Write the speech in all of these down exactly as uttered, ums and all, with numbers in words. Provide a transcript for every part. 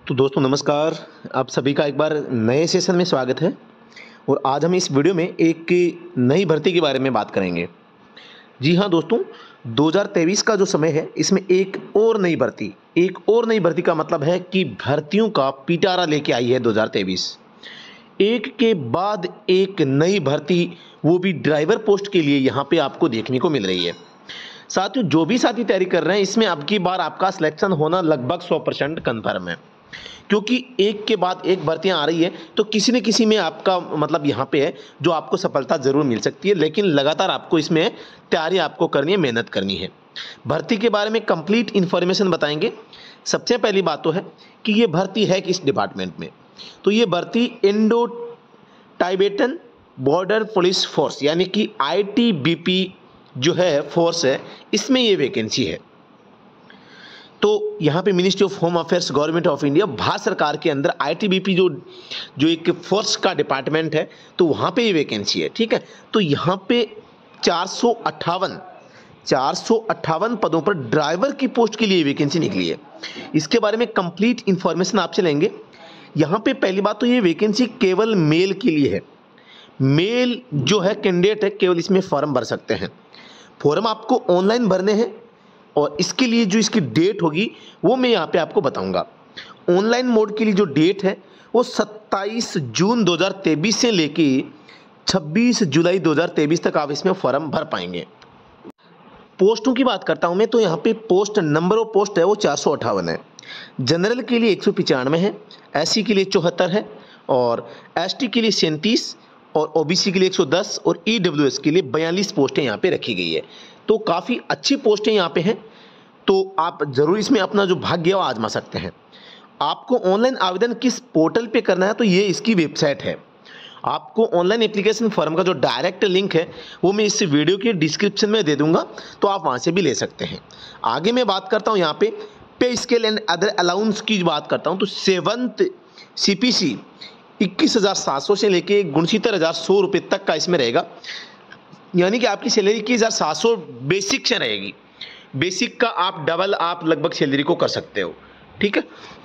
तो दोस्तों नमस्कार, आप सभी का एक बार नए सेशन में स्वागत है। और आज हम इस वीडियो में एक नई भर्ती के बारे में बात करेंगे। जी हाँ दोस्तों, दो हज़ार तेईस का जो समय है इसमें एक और नई भर्ती एक और नई भर्ती का मतलब है कि भर्तियों का पिटारा लेके आई है दो हज़ार तेईस। एक के बाद एक नई भर्ती, वो भी ड्राइवर पोस्ट के लिए यहाँ पे आपको देखने को मिल रही है। साथियों, जो भी साथी तैयारी कर रहे हैं इसमें अब की बार आपका सिलेक्शन होना लगभग सौ परसेंट कन्फर्म है, क्योंकि एक के बाद एक भर्तियां आ रही है तो किसी न किसी में आपका मतलब यहाँ पे है जो आपको सफलता जरूर मिल सकती है, लेकिन लगातार आपको इसमें तैयारी आपको करनी है, मेहनत करनी है। भर्ती के बारे में कंप्लीट इन्फॉर्मेशन बताएंगे। सबसे पहली बात तो है कि ये भर्ती है किस डिपार्टमेंट में। तो ये भर्ती Indo Tibetan border police force यानी कि आई टी बी पी जो है फोर्स है, इसमें ये वैकेंसी है। तो यहाँ पे ministry of home affairs government of India Bharat सरकार के अंदर आई टी बी पी जो जो एक फोर्स का डिपार्टमेंट है, तो वहाँ पे ये वैकेंसी है। ठीक है, तो यहाँ पे चार सौ अट्ठावन चार सौ अट्ठावन पदों पर ड्राइवर की पोस्ट के लिए वैकेंसी निकली है। इसके बारे में कंप्लीट इंफॉर्मेशन आपसे लेंगे। यहाँ पे पहली बात तो ये वैकेंसी केवल मेल के लिए है। मेल जो है कैंडिडेट है केवल इसमें फॉर्म भर सकते हैं। फॉर्म आपको ऑनलाइन भरने हैं और इसके लिए जो इसकी डेट होगी वो मैं यहाँ पे आपको बताऊंगा। ऑनलाइन मोड के लिए जो डेट है वो सत्ताईस जून दो हज़ार तेईस से लेके छब्बीस जुलाई दो हज़ार तेईस तक आप इसमें फॉर्म भर पाएंगे। पोस्टों की बात करता हूँ मैं, तो यहाँ पे पोस्ट नंबर ऑफ पोस्ट है वो चार सौ अट्ठावन है। जनरल के लिए एक सौ पचानवे है, एस सी के लिए चौहत्तर है और एस टी के लिए सैंतीस और ओ बी सी के लिए एक सौ दस और ई डब्ल्यू एस के लिए बयालीस पोस्टें यहाँ पे रखी गई है। तो काफ़ी अच्छी पोस्टें यहाँ पे हैं, तो आप ज़रूर इसमें अपना जो भाग्य है वो आजमा सकते हैं। आपको ऑनलाइन आवेदन किस पोर्टल पे करना है, तो ये इसकी वेबसाइट है। आपको ऑनलाइन एप्लीकेशन फॉर्म का जो डायरेक्ट लिंक है वो मैं इस वीडियो के डिस्क्रिप्शन में दे दूंगा, तो आप वहाँ से भी ले सकते हैं। आगे मैं बात करता हूँ यहाँ पे पे स्केल एंड अदर अलाउंस की बात करता हूँ, तो सेवंथ सी पी सी इक्कीस हज़ार सात सौ से लेके उनसत्तर हज़ार सौ रुपये तक का इसमें रहेगा। यानी कि आपकी सैलरी इक्कीस हज़ार सात सौ बेसिक से रहेगी। बेसिक का आप डबल आप लगभग सैलरी को कर सकते हो। ठीक है,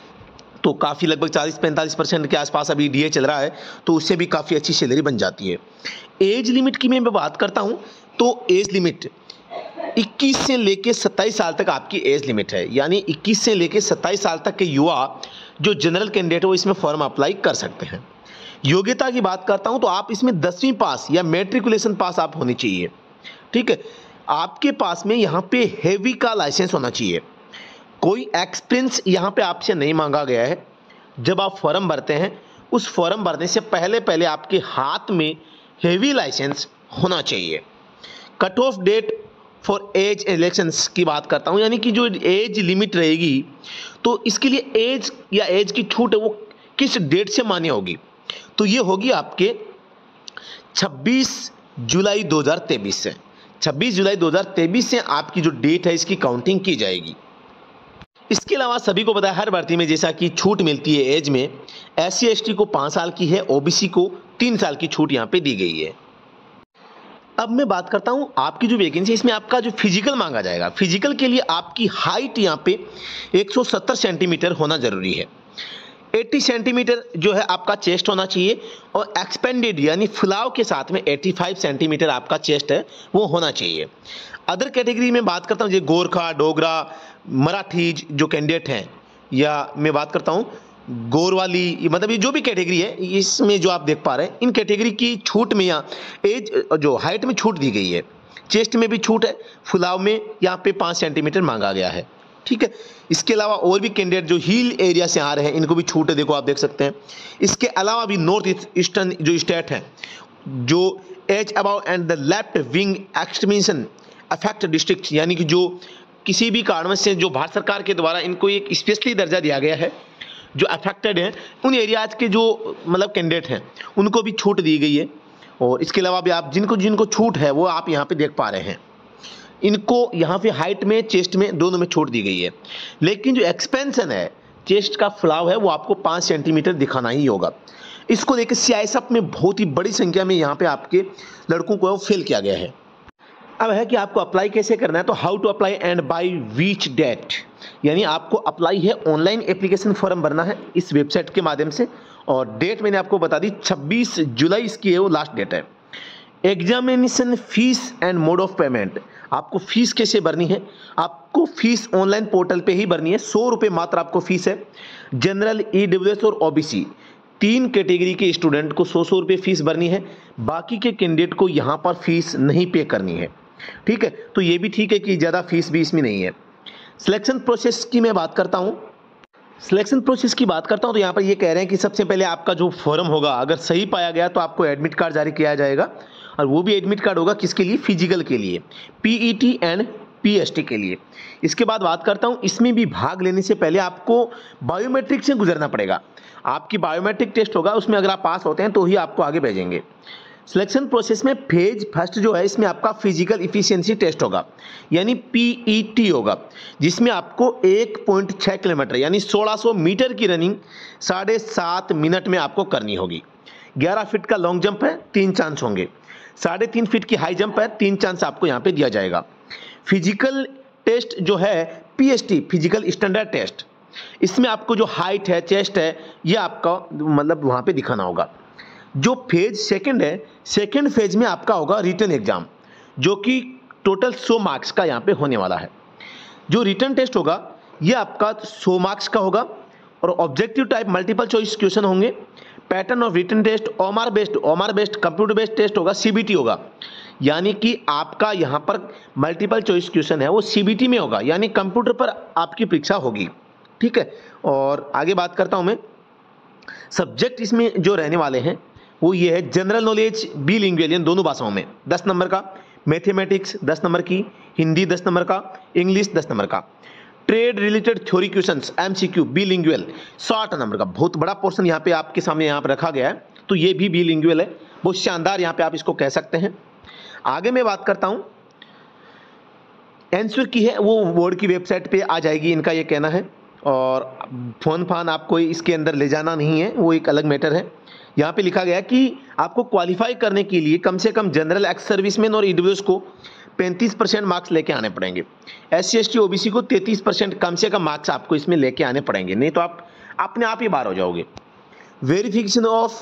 तो काफ़ी लगभग चालीस पैंतालीस परसेंट के आसपास अभी डी ए चल रहा है, तो उससे भी काफ़ी अच्छी सैलरी बन जाती है। एज लिमिट की मैं बात करता हूँ, तो एज लिमिट इक्कीस से लेके सत्ताईस साल तक आपकी एज लिमिट है। यानी इक्कीस से लेके सत्ताईस साल तक के युवा जो जनरल कैंडिडेट है वो इसमें फॉर्म अप्लाई कर सकते हैं। योग्यता की बात करता हूं, तो आप इसमें दसवीं पास या मैट्रिकुलेशन पास आप होनी चाहिए। ठीक है, आपके पास में यहाँ पे हेवी का लाइसेंस होना चाहिए। कोई एक्सपीरियंस यहाँ पे आपसे नहीं मांगा गया है। जब आप फॉर्म भरते हैं उस फॉर्म भरने से पहले पहले आपके हाथ में हेवी लाइसेंस होना चाहिए। Cut off date for age elections की बात करता हूँ, यानी कि जो एज लिमिट रहेगी, तो इसके लिए एज या एज की छूट है वो किस डेट से मान्य होगी, तो ये होगी आपके छब्बीस जुलाई दो हज़ार तेईस से। छब्बीस जुलाई दो हज़ार तेईस से आपकी जो डेट है इसकी काउंटिंग की जाएगी। इसके अलावा सभी को पता है हर भर्ती में जैसा कि छूट मिलती है एज में, एस सी एस टी को पाँच साल की है, ओ बी सी को तीन साल की छूट यहाँ पे दी गई है। अब मैं बात करता हूँ आपकी जो वैकेंसी, इसमें आपका जो फिजिकल मांगा जाएगा। फिजिकल के लिए आपकी हाइट यहाँ पे एक सौ सत्तर सेंटीमीटर होना जरूरी है। अस्सी सेंटीमीटर जो है आपका चेस्ट होना चाहिए और एक्सपेंडेड यानी फुलाव के साथ में पचासी सेंटीमीटर आपका चेस्ट है वो होना चाहिए। अदर कैटेगरी में बात करता हूँ, जैसे गोरखा, डोगरा, मराठीज जो कैंडिडेट हैं, या मैं बात करता हूँ गोरवाली, मतलब ये जो भी कैटेगरी है इसमें जो आप देख पा रहे हैं, इन कैटेगरी की छूट में या एज जो हाइट में छूट दी गई है। चेस्ट में भी छूट है, फुलाव में यहाँ पे पाँच सेंटीमीटर मांगा गया है। ठीक है, इसके अलावा और भी कैंडिडेट जो हिल एरिया से आ रहे हैं इनको भी छूट है, देखो आप देख सकते हैं। इसके अलावा भी नॉर्थ ईस्टर्न जो स्टेट हैं, जो as above and the left wing extremism affect district, यानी कि जो किसी भी कारण से जो भारत सरकार के द्वारा इनको एक स्पेशली दर्जा दिया गया है, जो अफेक्टेड हैं, उन एरियाज के जो मतलब कैंडिडेट हैं उनको भी छूट दी गई है। और इसके अलावा भी आप जिनको जिनको छूट है वो आप यहाँ पे देख पा रहे हैं, इनको यहाँ पे हाइट में, चेस्ट में, दोनों में छूट दी गई है। लेकिन जो एक्सपेंशन है, चेस्ट का फुलाव है, वो आपको पाँच सेंटीमीटर दिखाना ही होगा। इसको लेकर सी आई एस एफ में बहुत ही बड़ी संख्या में यहाँ पे आपके लड़कों को फेल किया गया है। अब है कि आपको अप्लाई कैसे करना है, तो how to apply and by which date, यानी आपको अप्लाई है, ऑनलाइन एप्लीकेशन फॉर्म भरना है इस वेबसाइट के माध्यम से। और डेट मैंने आपको बता दी छब्बीस जुलाई इसकी है वो लास्ट डेट है। Examination fee and mode of payment, आपको फीस कैसे भरनी है, आपको फीस ऑनलाइन पोर्टल पे ही भरनी है। सौ रुपये मात्र आपको फीस है। जनरल, ईडब्ल्यूएस और ओबीसी तीन कैटेगरी के स्टूडेंट को सौ सौ रुपये फीस भरनी है। बाकी के कैंडिडेट को यहाँ पर फीस नहीं पे करनी है, ठीक है। तो ये भी ठीक है कि ज़्यादा फीस भी इसमें नहीं है। सिलेक्शन प्रोसेस की मैं बात करता हूँ सिलेक्शन प्रोसेस की बात करता हूँ तो यहाँ पर ये कह रहे हैं कि सबसे पहले आपका जो फॉर्म होगा अगर सही पाया गया तो आपको एडमिट कार्ड जारी किया जाएगा। और वो भी एडमिट कार्ड होगा किसके लिए, फिजिकल के लिए, पीईटी एंड पीएसटी के लिए। इसके बाद बात करता हूँ, इसमें भी भाग लेने से पहले आपको बायोमेट्रिक से गुजरना पड़ेगा। आपकी बायोमेट्रिक टेस्ट होगा, उसमें अगर आप पास होते हैं तो ही आपको आगे भेजेंगे। सिलेक्शन प्रोसेस में फेज फर्स्ट जो है इसमें आपका फिजिकल इफिशियंसी टेस्ट होगा, यानी पीईटी होगा, जिसमें आपको एक पॉइंट छह किलोमीटर यानी सोलह सौ मीटर की रनिंग साढ़े सात मिनट में आपको करनी होगी। ग्यारह फीट का लॉन्ग जंप है, तीन चांस होंगे। साढ़े तीन फीट की हाई जंप है, तीन चांस आपको यहाँ पे दिया जाएगा। फिजिकल टेस्ट जो है पीएसटी, फिजिकल स्टैंडर्ड टेस्ट, इसमें आपको जो हाइट है, चेस्ट है, ये आपका मतलब वहाँ पे दिखाना होगा। जो फेज सेकंड है, सेकंड फेज में आपका होगा रिटन एग्जाम, जो कि टोटल सौ मार्क्स का यहाँ पे होने वाला है। जो रिटन टेस्ट होगा ये आपका सौ मार्क्स का होगा और objective type multiple choice question होंगे। Pattern of written test OMR based OMR based computer based test होगा, सीबीटी होगा, यानी कि आपका यहाँ पर मल्टीपल चॉइस क्वेश्चन है वो सीबीटी में होगा, यानी कंप्यूटर पर आपकी परीक्षा होगी, ठीक है। और आगे बात करता हूँ मैं, सब्जेक्ट इसमें जो रहने वाले हैं वो ये है जनरल नॉलेज बिलिंगुअल, यानी दोनों भाषाओं में दस नंबर का, मैथमेटिक्स दस नंबर की, हिंदी दस नंबर का, इंग्लिश दस नंबर का। Trade related theory questions MCQ bilingual साठ नंबर का, बहुत बड़ा पोर्शन यहाँ पे आपके सामने यहाँ पे रखा गया है, तो ये भी बिलिंगुअल है, बहुत शानदार यहाँ पे आप इसको कह सकते हैं। आगे मैं बात करता हूँ, आंसर की है वो बोर्ड की वेबसाइट पे आ जाएगी, इनका ये कहना है। और फोन फान आपको इसके अंदर ले जाना नहीं है, वो एक अलग मैटर है। यहाँ पे लिखा गया कि आपको क्वालिफाई करने के लिए कम से कम जनरल एक्स सर्विसमैन और ईडब्ल्यूएस को पैंतीस परसेंट मार्क्स लेके आने पड़ेंगे। S C S T OBC को तैंतीस परसेंट कम से कम मार्क्स आपको इसमें लेके आने पड़ेंगे, नहीं तो आप अपने आप ही बाहर हो जाओगे। Verification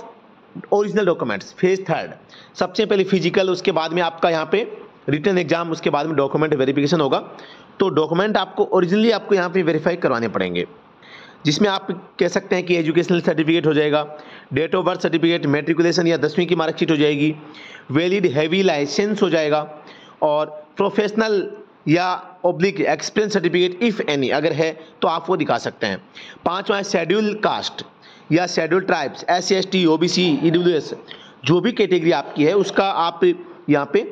of original documents phase third, सबसे पहले फिजिकल, उसके बाद में आपका यहाँ पे रिटन एग्जाम, उसके बाद में डॉक्यूमेंट वेरिफिकेशन होगा। तो डॉक्यूमेंट आपको ओरिजिनली आपको यहाँ पे वेरीफाई करवाने पड़ेंगे, जिसमें आप कह सकते हैं कि एजुकेशनल सर्टिफिकेट हो जाएगा, date of birth certificate, matriculation या दसवीं की मार्कशीट हो जाएगी, वैलिड हैवी लाइसेंस हो जाएगा, और प्रोफेशनल या oblique experience certificate if any अगर है तो आप वो दिखा सकते हैं। पाँचवा है शेड्यूल कास्ट या schedule tribes, S C S T O B C E W S, जो भी कैटेगरी आपकी है उसका आप यहाँ पे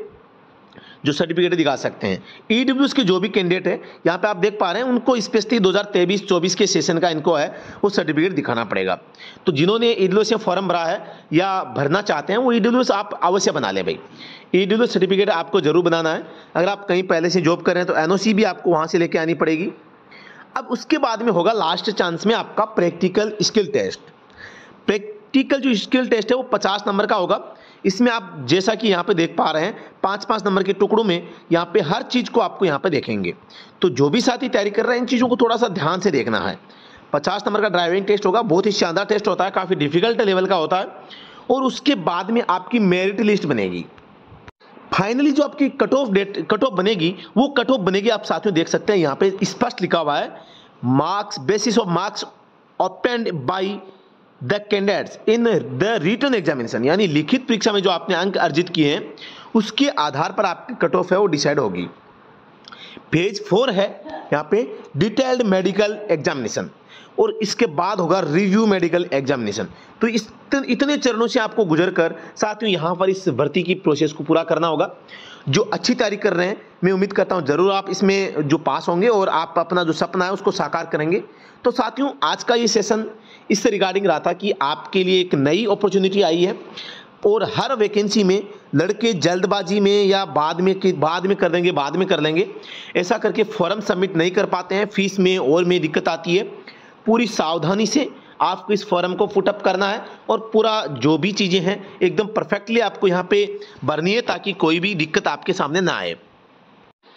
जो सर्टिफिकेट दिखा सकते हैं। ई डब्ल्यू एस के जो भी कैंडिडेट है यहाँ पे आप देख पा रहे हैं, उनको स्पेशली दो हज़ार तेईस चौबीस के सेशन का इनको है वो सर्टिफिकेट दिखाना पड़ेगा। तो जिन्होंने ई डब्ल्यू एस से फॉर्म भरा है या भरना चाहते हैं वो ई डब्ल्यू एस आप अवश्य बना लें भाई, ई डब्ल्यू एस सर्टिफिकेट आपको जरूर बनाना है। अगर आप कहीं पहले से जॉब कर रहे हैं तो एन ओ सी भी आपको वहाँ से लेके आनी पड़ेगी। अब उसके बाद में होगा लास्ट चांस में आपका प्रैक्टिकल स्किल टेस्ट। प्रैक्टिकल जो स्किल टेस्ट है वो पचास नंबर का होगा। इसमें आप जैसा कि यहाँ पे देख पा रहे हैं पाँच पाँच नंबर के टुकड़ों में यहाँ पे हर चीज़ को आपको यहाँ पे देखेंगे। तो जो भी साथी तैयारी कर रहे हैं इन चीज़ों को थोड़ा सा ध्यान से देखना है। पचास नंबर का ड्राइविंग टेस्ट होगा, बहुत ही शानदार टेस्ट होता है, काफ़ी डिफिकल्ट लेवल का होता है। और उसके बाद में आपकी मेरिट लिस्ट बनेगी। फाइनली जो आपकी cut off date cut off बनेगी वो कट ऑफ बनेगी, आप साथियों देख सकते हैं यहाँ पे स्पष्ट लिखा हुआ है, marks basis of marks obtained by the candidates in the written examination, यानी लिखित परीक्षा में जो आपने अंक अर्जित किए हैं उसके आधार पर आपकी कट ऑफ है वो डिसाइड होगी। पेज फोर है यहाँ पे डिटेल्ड मेडिकल एग्जामिनेशन, और इसके बाद होगा रिव्यू मेडिकल एग्जामिनेशन। तो इस इतने चरणों से आपको गुजर कर साथियों यहाँ पर इस भर्ती की प्रोसेस को पूरा करना होगा। जो अच्छी तैयारी कर रहे हैं मैं उम्मीद करता हूँ ज़रूर आप इसमें जो पास होंगे और आप अपना जो सपना है उसको साकार करेंगे। तो साथियों आज का ये सेशन इससे रिगार्डिंग रहा था कि आपके लिए एक नई अपॉर्चुनिटी आई है, और हर वैकेंसी में लड़के जल्दबाजी में या बाद में कि बाद में कर देंगे बाद में कर लेंगे ऐसा करके फॉर्म सबमिट नहीं कर पाते हैं, फीस में और में दिक्कत आती है। पूरी सावधानी से आपको इस फॉर्म को पुटअप करना है और पूरा जो भी चीज़ें हैं एकदम परफेक्टली आपको यहाँ पे भरनी है ताकि कोई भी दिक्कत आपके सामने ना आए।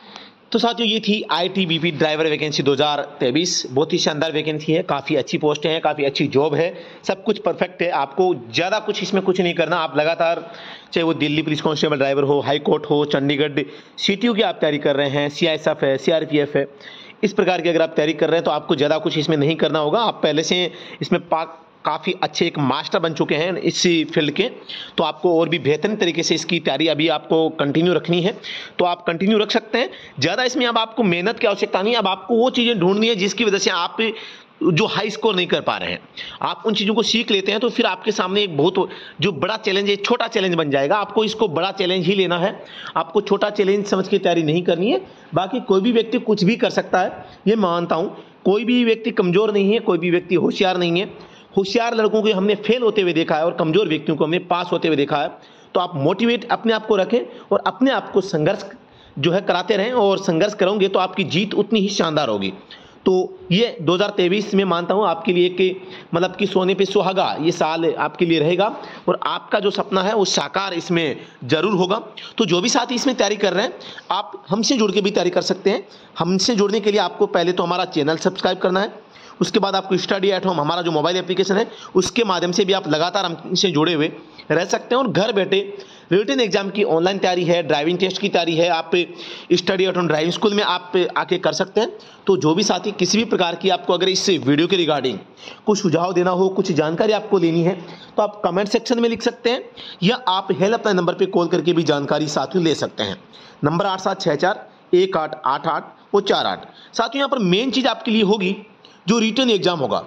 तो साथियों ये थी I T B P driver vacancy दो हज़ार तेईस। बहुत ही शानदार वैकेंसी है, काफ़ी अच्छी पोस्ट है, काफ़ी अच्छी जॉब है, सब कुछ परफेक्ट है। आपको ज़्यादा कुछ इसमें कुछ नहीं करना। आप लगातार, चाहे वो दिल्ली पुलिस कांस्टेबल ड्राइवर हो, हाई कोर्ट हो, चंडीगढ़ सी टी यू की आप तैयारी कर रहे हैं, सी आई एस एफ है, सी आर पी एफ है, इस प्रकार की अगर आप तैयारी कर रहे हैं तो आपको ज़्यादा कुछ इसमें नहीं करना होगा। आप पहले से इसमें पाक काफ़ी अच्छे एक मास्टर बन चुके हैं इस फील्ड के, तो आपको और भी बेहतरीन तरीके से इसकी तैयारी अभी आपको कंटिन्यू रखनी है, तो आप कंटिन्यू रख सकते हैं। ज़्यादा इसमें अब आपको मेहनत की आवश्यकता नहीं है। अब आपको वो चीज़ें ढूंढनी है जिसकी वजह से आप जो हाई स्कोर नहीं कर पा रहे हैं, आप उन चीज़ों को सीख लेते हैं तो फिर आपके सामने एक बहुत जो बड़ा चैलेंज है, छोटा चैलेंज बन जाएगा। आपको इसको बड़ा चैलेंज ही लेना है, आपको छोटा चैलेंज समझ के तैयारी नहीं करनी है। बाकी कोई भी व्यक्ति कुछ भी कर सकता है, ये मानता हूँ। कोई भी व्यक्ति कमज़ोर नहीं है, कोई भी व्यक्ति होशियार नहीं है। होशियार लड़कों को हमने फेल होते हुए देखा है और कमज़ोर व्यक्तियों को हमने पास होते हुए देखा है। तो आप मोटिवेट अपने आप को रखें और अपने आप को संघर्ष जो है कराते रहें, और संघर्ष करोगे तो आपकी जीत उतनी ही शानदार होगी। तो ये दो हज़ार तेईस में मानता हूँ आपके लिए कि मतलब कि सोने पे सुहागा ये साल आपके लिए रहेगा, और आपका जो सपना है वो साकार इसमें ज़रूर होगा। तो जो भी साथी इसमें तैयारी कर रहे हैं, आप हमसे जुड़ के भी तैयारी कर सकते हैं। हमसे जुड़ने के लिए आपको पहले तो हमारा चैनल सब्सक्राइब करना है, उसके बाद आपको स्टडी एट होम हमारा जो मोबाइल एप्लीकेशन है उसके माध्यम से भी आप लगातार हमसे जुड़े हुए रह सकते हैं। और घर बैठे रिटन एग्जाम की ऑनलाइन तैयारी है, ड्राइविंग टेस्ट की तैयारी है, आप study at home driving school में आप आके कर सकते हैं। तो जो भी साथी किसी भी प्रकार की आपको अगर इस वीडियो के रिगार्डिंग कुछ सुझाव देना हो, कुछ जानकारी आपको लेनी है, तो आप कमेंट सेक्शन में लिख सकते हैं, या आप हेल्पलाइन नंबर पर कॉल करके भी जानकारी साथियों ले सकते हैं। नंबर आठ सात छः चार एक आठ आठ आठ और चार आठ। साथियों यहाँ पर मेन चीज़ आपके लिए होगी, जो रिटन एग्जाम होगा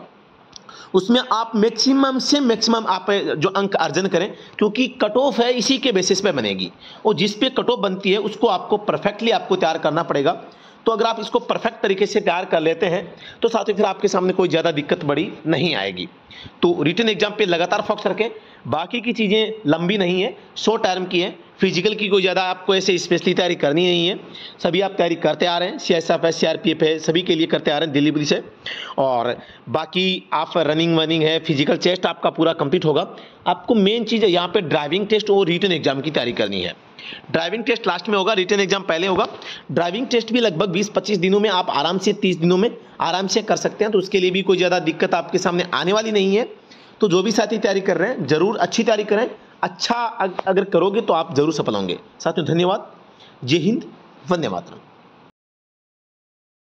उसमें आप मैक्सिमम से मैक्सिमम आप जो अंक अर्जन करें, क्योंकि कट ऑफ है इसी के बेसिस पे बनेगी, और जिस पे कट ऑफ बनती है उसको आपको परफेक्टली आपको तैयार करना पड़ेगा। तो अगर आप इसको परफेक्ट तरीके से तैयार कर लेते हैं तो साथियों फिर आपके सामने कोई ज़्यादा दिक्कत बड़ी नहीं आएगी। तो रिटन एग्जाम पे लगातार फोकस रखें। बाकी की चीज़ें लंबी नहीं है, शॉर्ट टर्म की है। फिजिकल की कोई ज़्यादा आपको ऐसे स्पेशली तैयारी करनी नहीं है, सभी आप तैयारी करते आ रहे हैं। सी एस एफ है, सी आर पी एफ है, सभी के लिए करते आ रहे हैं, दिल्ली पुलिस है। और बाकी आप रनिंग वनिंग है, फिजिकल टेस्ट आपका पूरा कंप्लीट होगा। आपको मेन चीज़ है यहाँ पे ड्राइविंग टेस्ट और रिटन एग्जाम की तैयारी करनी है। ड्राइविंग टेस्ट लास्ट में होगा, रिटन एग्जाम पहले होगा। ड्राइविंग टेस्ट भी लगभग बीस पच्चीस दिनों में आप आराम से, तीस दिनों में आराम से कर सकते हैं। तो उसके लिए भी कोई ज़्यादा दिक्कत आपके सामने आने वाली नहीं है। तो जो भी साथी तैयारी कर रहे हैं ज़रूर अच्छी तैयारी करें। अच्छा अगर करोगे तो आप ज़रूर सफल होंगे। साथियों धन्यवाद। जय हिंद, वंदे मातरम।